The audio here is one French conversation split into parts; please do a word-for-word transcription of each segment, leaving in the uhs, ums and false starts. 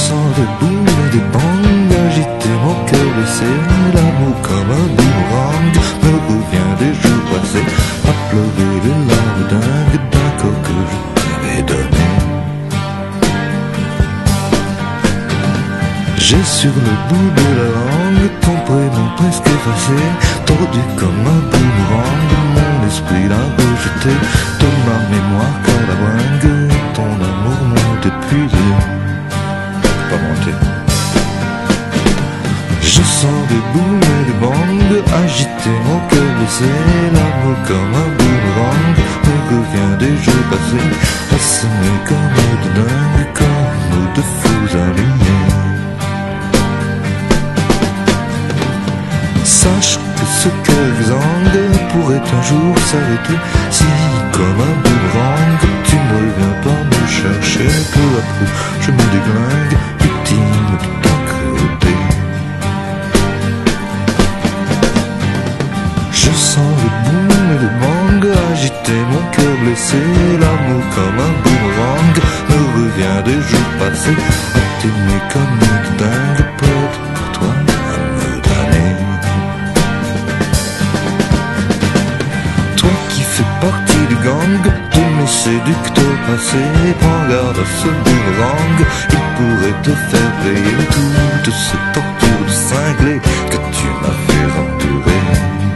sens des boules et des bangs agiter mon cœur blessé. L'amour comme un boomerang me revient des jours passés, à pleurer les larmes dingues d'un corps que je t'avais donné. J'ai sur le bout de la langue ton prénom presque effacé, tordu comme un boomerang, mon esprit l'a rejeté, de ma mémoire car la bringue, ton amour m'ont épuisé. Pas monter. Je sens des boules et des bangs agiter mon cœur blessé, l'amour comme un boomerang me revient des jours passés, à s'aimer comme de dingue, comme de fous alignés. Sache que ce cœur exsangue pourrait un jour s'arrêter, si comme un boomerang tu ne reviens pas me chercher. Peu à peu je me déglingue, victime de ta cruauté. Je sens le boom et le bang agiter mon cœur blessé, l'amour comme un boomerang me revient des jours passés, à t'aimer comme une dingue, prête pour toi à me damner. Toi qui fais partie du gang de mes séducteurs passés, prends garde à ce boomerang, il pourrait te faire payer toutes ces tortures de cinglé que tu m'as fait endurer.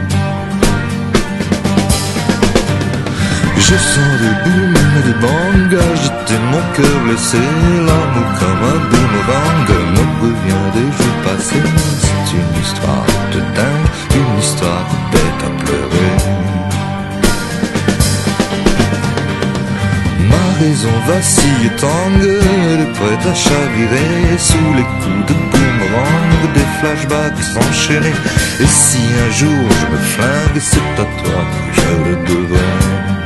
Je sens des booms et des bangs agiter mon cœur blessé, l'amour comme un boomerang me revient des jours passés. C'est une histoire de dingue, une histoire de bête à pleurer. Ma raison vacille et tangue, elle est prête à chavirer sous les coups de boomerang, des flashbacks enchaînés. Et si un jour je me flingue, c'est à toi que je le devrais.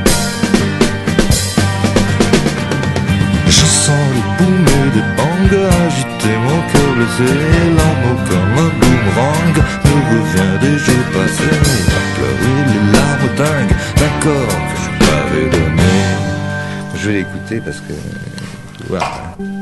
Je sens les booms et les bangs agiter mon cœur blessé, l'amour comme un boomerang me revient des jours passés, à pleurer les larmes dingues d'un corps que je t'avais donné. Je vais l'écouter parce que... Voilà.